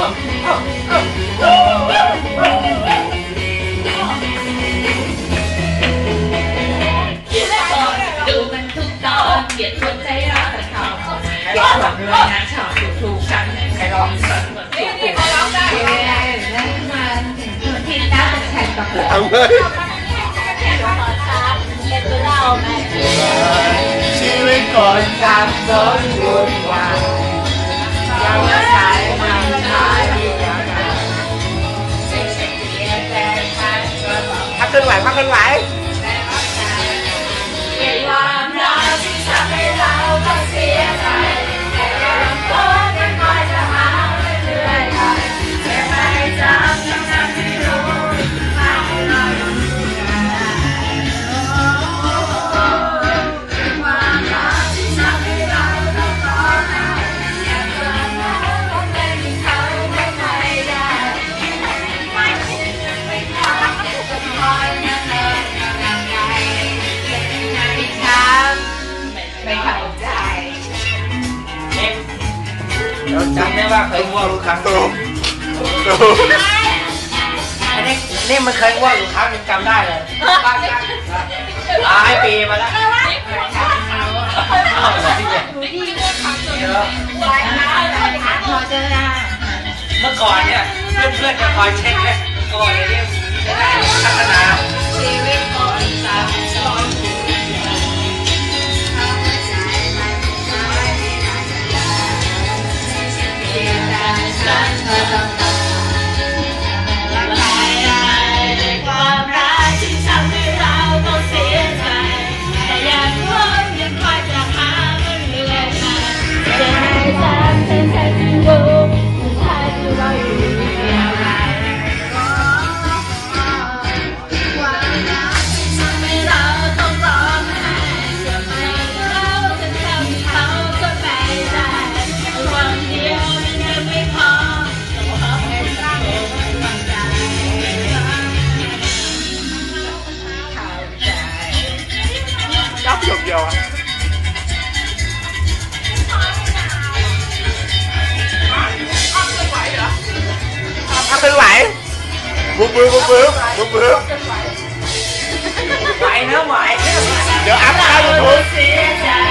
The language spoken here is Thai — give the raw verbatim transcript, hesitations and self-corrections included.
ดูมันทุกตอนเกลียดคนใจร้ายแต่เขาเกลียดคนรวยนะชอบถูกถูกกันใครร้องนี่นี่เขาร้องได้นั่นมันตัวที่น่าจะแข่งกับเราแข่งกับเราเป็นเราไหมชีวิตก่อนทำสมบูรณ์กว่าเราจะใช้มันใช้ดีกว่าพักเคลื่อนไหวพักเคลื่อนไหวความรักที่ทำให้เราต้องเสียใจแต่เราก็ยังคอยจะหาเรื่อยๆแค่ไม่จำยังจำไม่รู้ว่าเราอยู่ที่ไหนความรักที่ทำให้เราต้องร้องไห้อยากจะรักก็ไม่มีเขาไม่ได้ไม่คิดจะไม่ขอจะคอยนั่งเลยยังไงไม่เข้าใจเราจำได้ว่าเคยว่าลูกครั้งตูตูอันนี้นี่มันเคยว่าลูกครั้งยังจำได้เลยหลายปีมาแล้วเมื่อก่อนเนี่ยเพื่อนๆจะคอยเช็คเลยก่อนเนี่ยจะได้พัฒนาชีวิตก่อนสามสองความรักที่ทำให้เราต้องเสียใจแต่ยังคงยังคอยจะหามันเรื่อยมาจะให้จำเป็นแค่ที่รู้สุดท้ายที่เราอยู่อย่างไรความรักที่ทำให้เราต้องร้องไห้จะไม่เราจะทำเขาก็ไม่ได้ความเดียวมันยังไม่พอยับหยกเดียวอ่ะถ้าเป็นไหวบุ้มบื้อบุ้มบื้อบุ้มบื้อไหวนะไหวเดี๋ยวอัพได้ยูทูบ